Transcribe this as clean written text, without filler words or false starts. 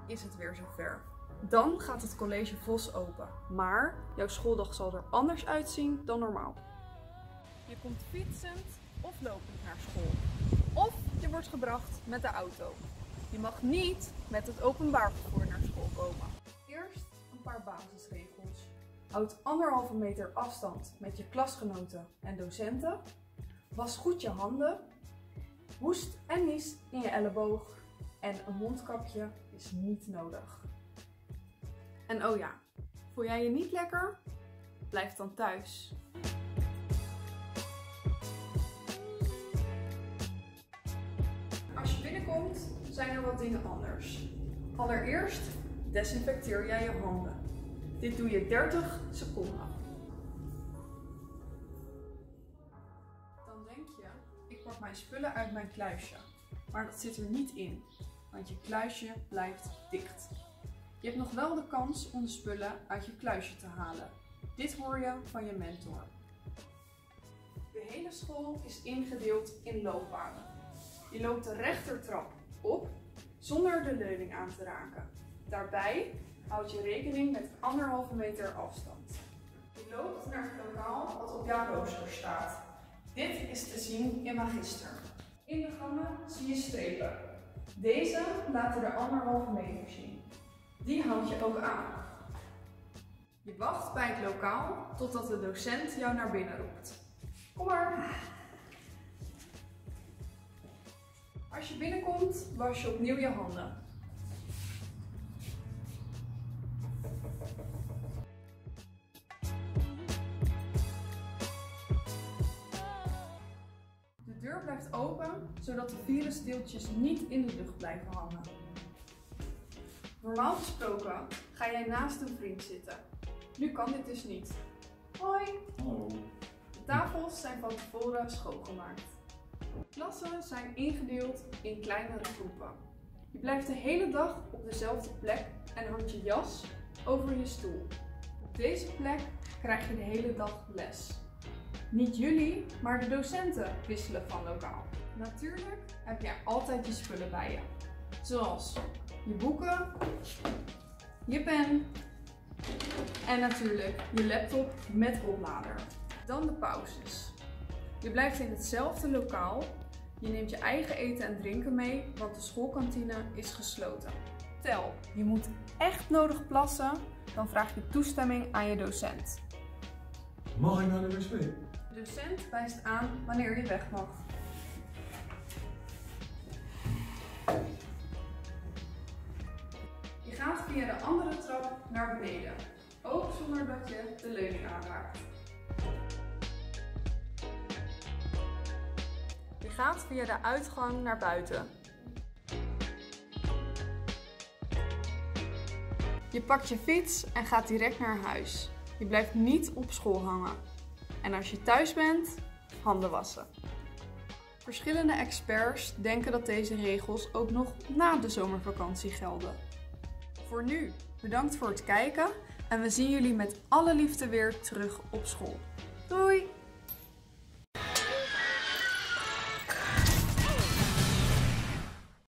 is het weer zover. Dan gaat het college Vos open. Maar jouw schooldag zal er anders uitzien dan normaal. Je komt fietsend of lopend naar school. Of je wordt gebracht met de auto. Je mag niet met het openbaar vervoer naar school komen. Eerst een paar basisregels. Houd 1,5 meter afstand met je klasgenoten en docenten. Was goed je handen. Hoest en nies in je elleboog. En een mondkapje is niet nodig. En oh ja, voel jij je niet lekker? Blijf dan thuis. Als je binnenkomt, zijn er wat dingen anders. Allereerst desinfecteer jij je handen. Dit doe je 30 seconden. Dan denk je, ik pak mijn spullen uit mijn kluisje. Maar dat zit er niet in, want je kluisje blijft dicht. Je hebt nog wel de kans om de spullen uit je kluisje te halen. Dit hoor je van je mentor. De hele school is ingedeeld in loopbanen. Je loopt de rechtertrap op zonder de leuning aan te raken. Daarbij houd je rekening met 1,5 meter afstand. Je loopt naar het lokaal wat op jouw rooster staat. Dit is te zien in Magister. In de gangen zie je strepen. Deze laten de 1,5 meter zien. Die houd je ook aan. Je wacht bij het lokaal totdat de docent jou naar binnen roept. Kom maar! Als je binnenkomt, was je opnieuw je handen. De deur blijft open, zodat de virusdeeltjes niet in de lucht blijven hangen. Normaal gesproken ga jij naast een vriend zitten. Nu kan dit dus niet. Hoi! Hallo. De tafels zijn van tevoren schoongemaakt. Klassen zijn ingedeeld in kleinere groepen. Je blijft de hele dag op dezelfde plek en hangt je jas over je stoel. Op deze plek krijg je de hele dag les. Niet jullie, maar de docenten wisselen van lokaal. Natuurlijk heb jij altijd je spullen bij je. Zoals je boeken, je pen en natuurlijk je laptop met oplader. Dan de pauzes. Je blijft in hetzelfde lokaal. Je neemt je eigen eten en drinken mee, want de schoolkantine is gesloten. Stel, je moet echt nodig plassen, dan vraag je toestemming aan je docent. Mag ik naar de wc? De docent wijst aan wanneer je weg mag. Je gaat via de andere trap naar beneden, ook zonder dat je de leuning aanraakt. Je gaat via de uitgang naar buiten. Je pakt je fiets en gaat direct naar huis. Je blijft niet op school hangen. En als je thuis bent, handen wassen. Verschillende experts denken dat deze regels ook nog na de zomervakantie gelden. Voor nu, bedankt voor het kijken en we zien jullie met alle liefde weer terug op school. Doei!